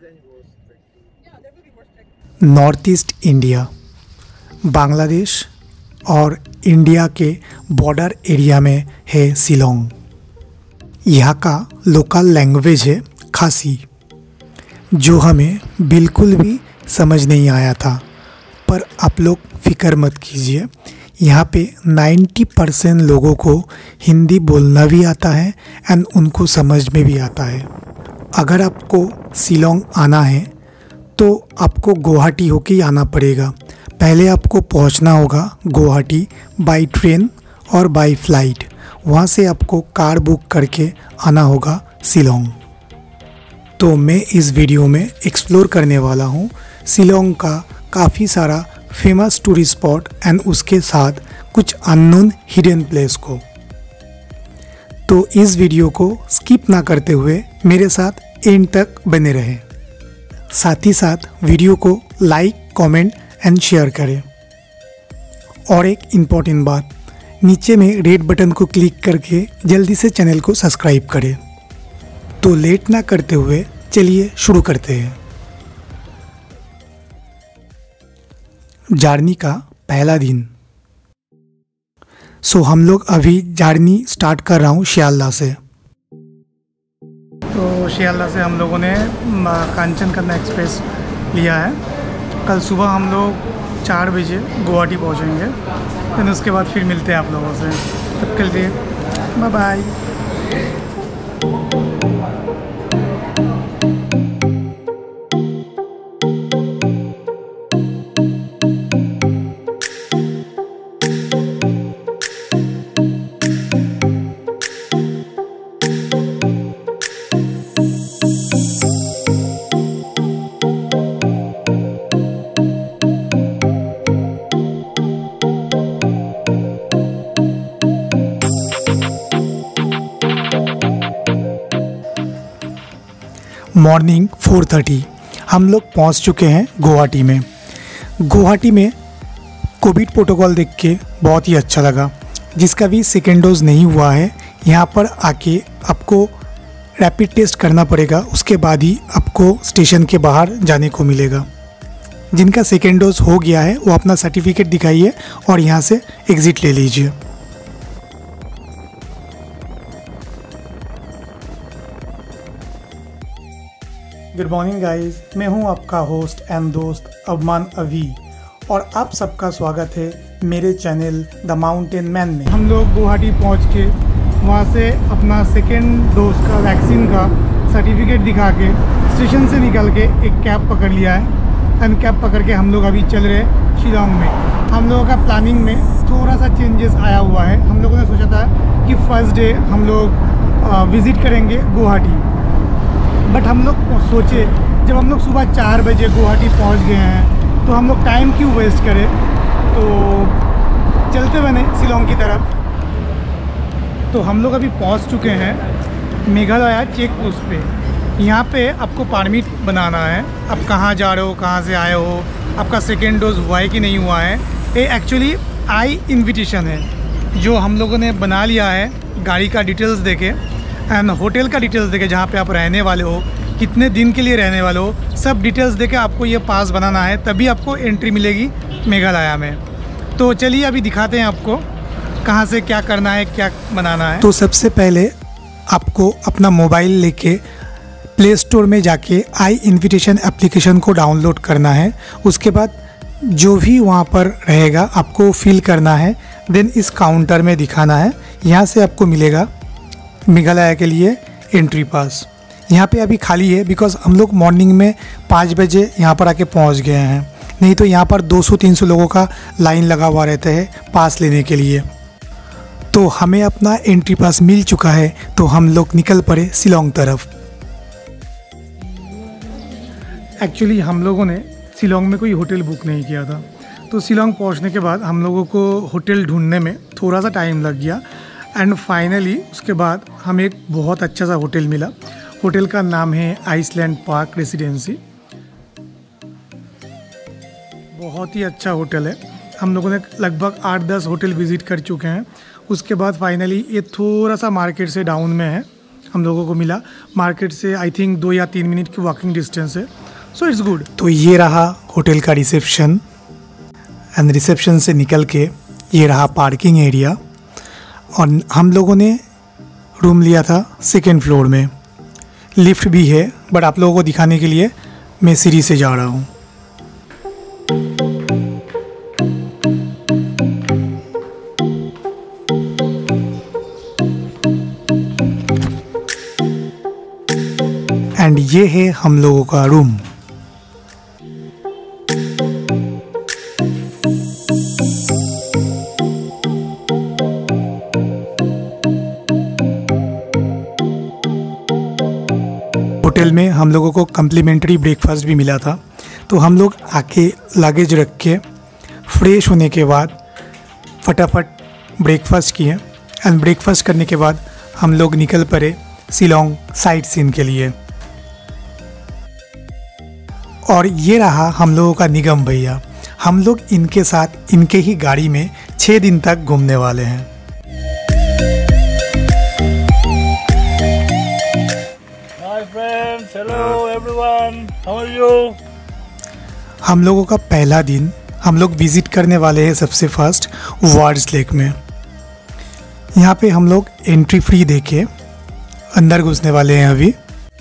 North east India, Bangladesh और India के border area में है शिलोंग। यहाँ का लोकल लैंग्वेज है खासी, जो हमें बिल्कुल भी समझ नहीं आया था। पर आप लोग फ़िक्र मत कीजिए, यहाँ पे 90% लोगों को हिंदी बोलना भी आता है एंड उनको समझ में भी आता है। अगर आपको शिलोंग आना है तो आपको गुवाहाटी होके ही आना पड़ेगा। पहले आपको पहुँचना होगा गुवाहाटी बाई ट्रेन और बाई फ्लाइट। वहाँ से आपको कार बुक करके आना होगा शिलोंग। तो मैं इस वीडियो में एक्सप्लोर करने वाला हूँ शिलोंग का काफ़ी सारा फेमस टूरिस्ट स्पॉट एंड उसके साथ कुछ अननोन हिडन प्लेस को। तो इस वीडियो को स्किप ना करते हुए मेरे साथ एंड तक बने रहें। साथ ही साथ वीडियो को लाइक, कमेंट एंड शेयर करें। और एक इम्पॉर्टेंट बात, नीचे में रेड बटन को क्लिक करके जल्दी से चैनल को सब्सक्राइब करें। तो लेट ना करते हुए चलिए शुरू करते हैं। जर्नी का पहला दिन। हम लोग अभी जर्नी स्टार्ट कर रहा हूँ शियालदह से। तो शियालदह से हम लोगों ने कांचनकन्या एक्सप्रेस लिया है। कल सुबह हम लोग 4 बजे गुवाहाटी पहुँचेंगे। फिर उसके बाद फिर मिलते हैं आप लोगों से। तब के लिए बाय बाय। मॉर्निंग 4:30 हम लोग पहुंच चुके हैं गुवाहाटी में। गुवाहाटी में कोविड प्रोटोकॉल देख के बहुत ही अच्छा लगा। जिसका भी सेकेंड डोज नहीं हुआ है, यहाँ पर आके आपको रैपिड टेस्ट करना पड़ेगा। उसके बाद ही आपको स्टेशन के बाहर जाने को मिलेगा। जिनका सेकेंड डोज हो गया है वो अपना सर्टिफिकेट दिखाइए और यहाँ से एग्ज़िट ले लीजिए। गुड मॉर्निंग गाइस, मैं हूं आपका होस्ट एंड दोस्त अवमान अवी और आप सबका स्वागत है मेरे चैनल द माउंटेन मैन में। हम लोग गुवाहाटी पहुंच के वहां से अपना सेकेंड डोज का वैक्सीन का सर्टिफिकेट दिखा के स्टेशन से निकल के एक कैब पकड़ लिया है एंड कैब पकड़ के हम लोग अभी चल रहे हैं शिलोंग में। हम लोगों का प्लानिंग में थोड़ा सा चेंजेस आया हुआ है। हम लोगों ने सोचा था कि फर्स्ट डे हम लोग विज़िट करेंगे गुवाहाटी, बट हम लोग सोचे जब हम लोग सुबह 4 बजे गुवाहाटी पहुंच गए हैं तो हम लोग टाइम क्यों वेस्ट करें, तो चलते बने शिलोंग की तरफ। तो हम लोग अभी पहुंच चुके हैं मेघालय चेक पोस्ट पे। यहाँ पे आपको परमिट बनाना है, आप कहाँ जा रहे हो, कहाँ से आए हो, आपका सेकेंड डोज हुआ है कि नहीं हुआ है। ये एक्चुअली आई इन्विटेशन है जो हम लोगों ने बना लिया है गाड़ी का डिटेल्स देके एंड होटल का डिटेल्स देके, जहाँ पे आप रहने वाले हो, कितने दिन के लिए रहने वाले हो, सब डिटेल्स देके आपको ये पास बनाना है, तभी आपको एंट्री मिलेगी मेघालय में। तो चलिए अभी दिखाते हैं आपको कहाँ से क्या करना है, क्या बनाना है। तो सबसे पहले आपको अपना मोबाइल लेके प्ले स्टोर में जाके आई इन्विटेशन एप्लीकेशन को डाउनलोड करना है। उसके बाद जो भी वहाँ पर रहेगा आपको फिल करना है, देन इस काउंटर में दिखाना है। यहाँ से आपको मिलेगा मेघालय के लिए एंट्री पास। यहाँ पे अभी खाली है बिकॉज़ हम लोग मॉर्निंग में 5 बजे यहाँ पर आके पहुँच गए हैं। नहीं तो यहाँ पर 200-300 लोगों का लाइन लगा हुआ रहता है पास लेने के लिए। तो हमें अपना एंट्री पास मिल चुका है, तो हम लोग निकल पड़े शिलोंग तरफ। एक्चुअली हम लोगों ने शिलोंग में कोई होटल बुक नहीं किया था, तो शिलोंग पहुँचने के बाद हम लोगों को होटल ढूंढने में थोड़ा सा टाइम लग गया एंड फाइनली उसके बाद हमें एक बहुत अच्छा सा होटल मिला। होटल का नाम है आइसलैंड पार्क रेसिडेंसी। बहुत ही अच्छा होटल है। हम लोगों ने लगभग 8-10 होटल विज़िट कर चुके हैं। उसके बाद फाइनली ये थोड़ा सा मार्केट से डाउन में है, हम लोगों को मिला। मार्केट से आई थिंक 2 या 3 मिनट की वॉकिंग डिस्टेंस है, सो इट्स गुड। तो ये रहा होटल का रिसेप्शन, एंड रिसेप्शन से निकल के ये रहा पार्किंग एरिया। और हम लोगों ने रूम लिया था 2nd फ्लोर में, लिफ्ट भी है, बट आप लोगों को दिखाने के लिए मैं सीढ़ी से जा रहा हूँ। एंड ये है हम लोगों का रूम। होटल में हम लोगों को कम्प्लीमेंट्री ब्रेकफास्ट भी मिला था, तो हम लोग आके लगेज रख के फ्रेश होने के बाद फटाफट ब्रेकफास्ट किए। एंड ब्रेकफास्ट करने के बाद हम लोग निकल पड़े शिलोंग साइट सीन के लिए। और ये रहा हम लोगों का निगम भैया। हम लोग इनके साथ इनके ही गाड़ी में 6 दिन तक घूमने वाले हैं। Hi friends, hello everyone, how are you? हम लोगों का पहला दिन हम लोग विजिट करने वाले हैं सबसे फर्स्ट वार्ड्स लेक में। यहाँ पे हम लोग एंट्री फ्री देके अंदर घुसने वाले हैं अभी।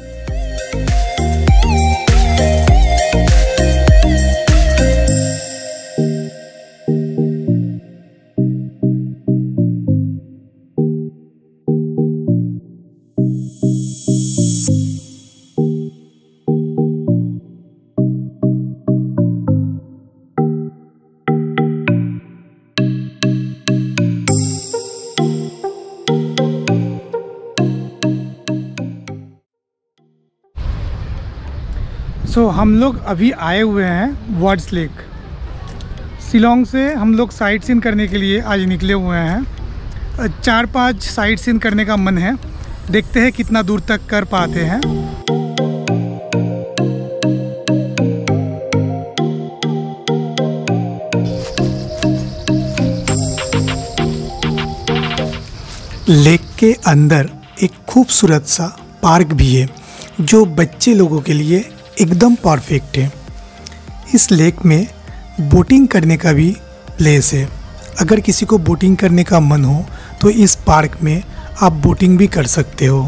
सो हम लोग अभी आए हुए हैं वार्ड्स लेक। शिलोंग से हम लोग साइट सीन करने के लिए आज निकले हुए हैं। 4-5 साइट सीन करने का मन है, देखते हैं कितना दूर तक कर पाते हैं। लेक के अंदर एक खूबसूरत सा पार्क भी है जो बच्चे लोगों के लिए एकदम परफेक्ट है। इस लेक में बोटिंग करने का भी प्लेस है। अगर किसी को बोटिंग करने का मन हो तो इस पार्क में आप बोटिंग भी कर सकते हो।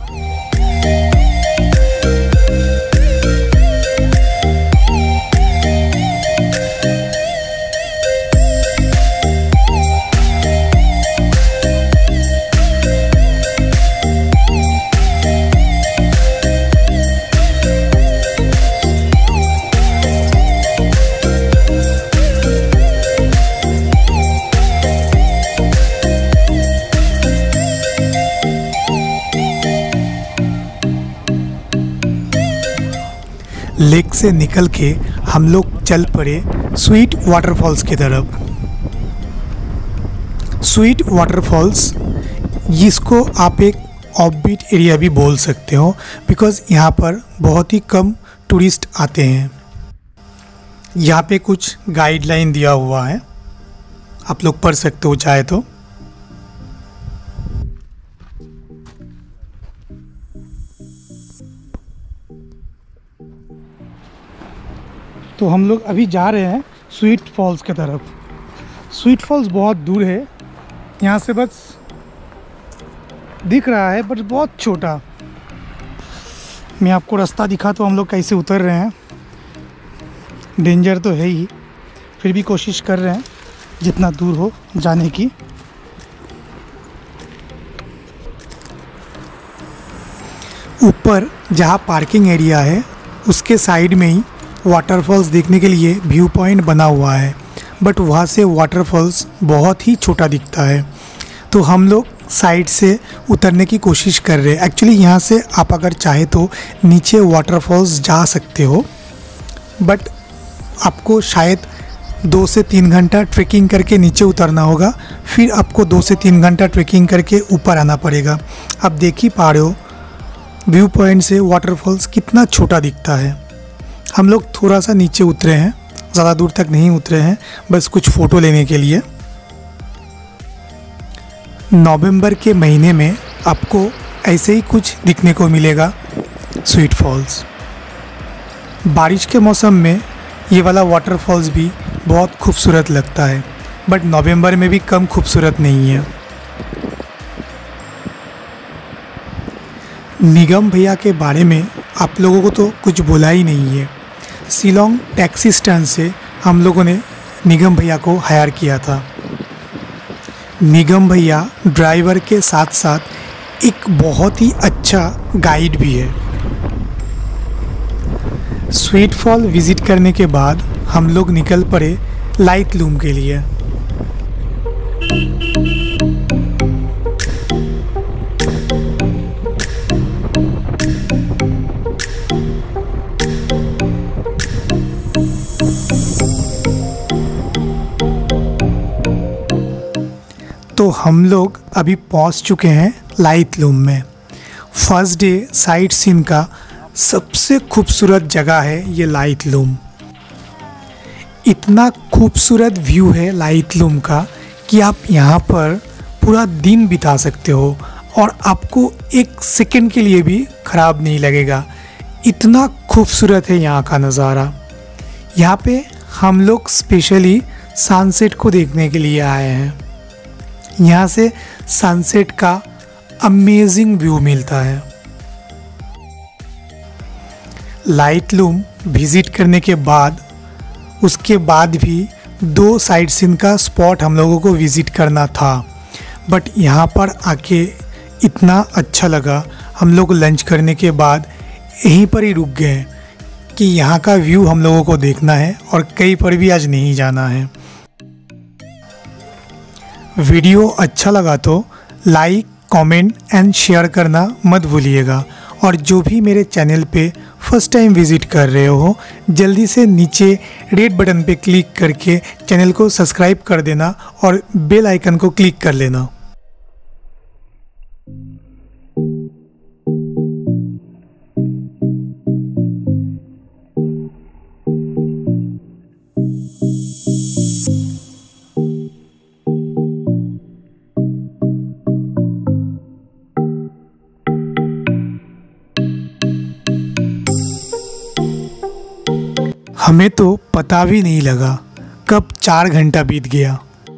लेक से निकल के हम लोग चल पड़े स्वीट वाटरफॉल्स की तरफ। स्वीट वाटरफॉल्स, जिसको आप एक ऑफबीट एरिया भी बोल सकते हो, बिकॉज़ यहाँ पर बहुत ही कम टूरिस्ट आते हैं। यहाँ पे कुछ गाइडलाइन दिया हुआ है, आप लोग पढ़ सकते हो चाहे तो। तो हम लोग अभी जा रहे हैं स्वीट फॉल्स की तरफ। स्वीट फॉल्स बहुत दूर है यहाँ से, बस दिख रहा है बट बहुत छोटा। मैं आपको रास्ता दिखा तो हम लोग कैसे उतर रहे हैं। डेंजर तो है ही, फिर भी कोशिश कर रहे हैं जितना दूर हो जाने की। ऊपर जहाँ पार्किंग एरिया है उसके साइड में ही वाटरफॉल्स देखने के लिए व्यू पॉइंट बना हुआ है, बट वहाँ से वाटरफॉल्स बहुत ही छोटा दिखता है। तो हम लोग साइड से उतरने की कोशिश कर रहे हैं। एक्चुअली यहाँ से आप अगर चाहे तो नीचे वाटरफॉल्स जा सकते हो, बट आपको शायद 2 से 3 घंटा ट्रैकिंग करके नीचे उतरना होगा, फिर आपको 2 से 3 घंटा ट्रैकिंग करके ऊपर आना पड़ेगा। आप देख ही पा रहे हो व्यू पॉइंट से वाटरफॉल्स कितना छोटा दिखता है। हम लोग थोड़ा सा नीचे उतरे हैं, ज़्यादा दूर तक नहीं उतरे हैं, बस कुछ फ़ोटो लेने के लिए। नवंबर के महीने में आपको ऐसे ही कुछ दिखने को मिलेगा स्वीट फॉल्स। बारिश के मौसम में ये वाला वाटरफॉल्स भी बहुत खूबसूरत लगता है, बट नवंबर में भी कम खूबसूरत नहीं है। निगम भैया के बारे में आप लोगों को तो कुछ बोला ही नहीं है। शिलोंग टैक्सी स्टैंड से हम लोगों ने निगम भैया को हायर किया था। निगम भैया ड्राइवर के साथ साथ एक बहुत ही अच्छा गाइड भी है। स्वीट फॉल विज़िट करने के बाद हम लोग निकल पड़े लाइटलूम के लिए। तो हम लोग अभी पहुंच चुके हैं लाइटलूम में। फर्स्ट डे साइट सीन का सबसे खूबसूरत जगह है ये लाइटलूम। इतना खूबसूरत व्यू है लाइटलूम का कि आप यहाँ पर पूरा दिन बिता सकते हो और आपको एक सेकंड के लिए भी ख़राब नहीं लगेगा। इतना खूबसूरत है यहाँ का नज़ारा। यहाँ पे हम लोग स्पेशली सनसेट को देखने के लिए आए हैं। यहाँ से सनसेट का अमेजिंग व्यू मिलता है। लाइटलूम विज़िट करने के बाद उसके बाद भी 2 साइट सीन का स्पॉट हम लोगों को विज़िट करना था, बट यहाँ पर आके इतना अच्छा लगा। हम लोग लंच करने के बाद यहीं पर ही रुक गए कि यहाँ का व्यू हम लोगों को देखना है और कहीं पर भी आज नहीं जाना है। वीडियो अच्छा लगा तो लाइक, कमेंट एंड शेयर करना मत भूलिएगा। और जो भी मेरे चैनल पे फर्स्ट टाइम विज़िट कर रहे हो, जल्दी से नीचे रेड बटन पे क्लिक करके चैनल को सब्सक्राइब कर देना और बेल आइकन को क्लिक कर लेना। हमें तो पता भी नहीं लगा कब 4 घंटा बीत गया।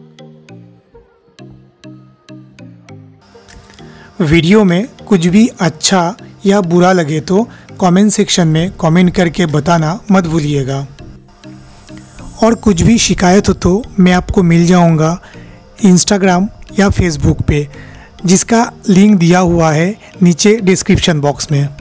वीडियो में कुछ भी अच्छा या बुरा लगे तो कमेंट सेक्शन में कमेंट करके बताना मत भूलिएगा। और कुछ भी शिकायत हो तो मैं आपको मिल जाऊंगा इंस्टाग्राम या फेसबुक पे, जिसका लिंक दिया हुआ है नीचे डिस्क्रिप्शन बॉक्स में।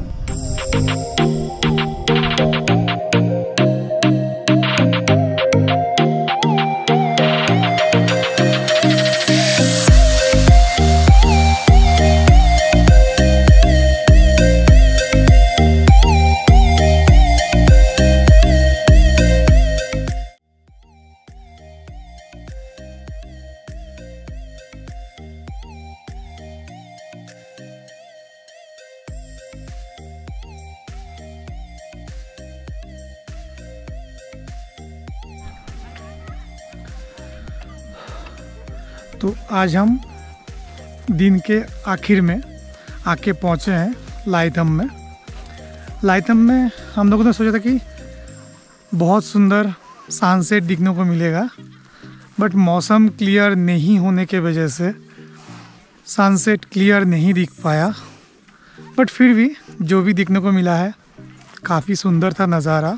तो आज हम दिन के आखिर में आके पहुँचे हैं लाइटलूम में। लाइटलूम में हम लोगों ने सोचा था कि बहुत सुंदर सनसेट दिखने को मिलेगा, बट मौसम क्लियर नहीं होने के वजह से सनसेट क्लियर नहीं दिख पाया। बट फिर भी जो भी दिखने को मिला है काफ़ी सुंदर था नज़ारा।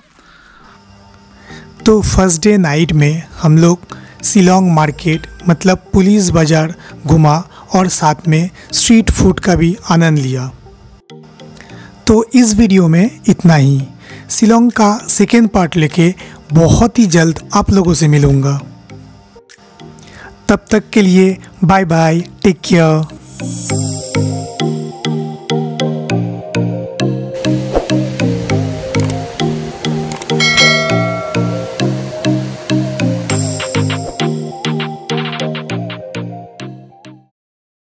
तो फर्स्ट डे नाइट में हम लोग शिलोंग मार्केट मतलब पुलिस बाज़ार घुमा और साथ में स्ट्रीट फूड का भी आनंद लिया। तो इस वीडियो में इतना ही। शिलोंग का सेकेंड पार्ट लेके बहुत ही जल्द आप लोगों से मिलूँगा। तब तक के लिए बाय बाय, टेक केयर।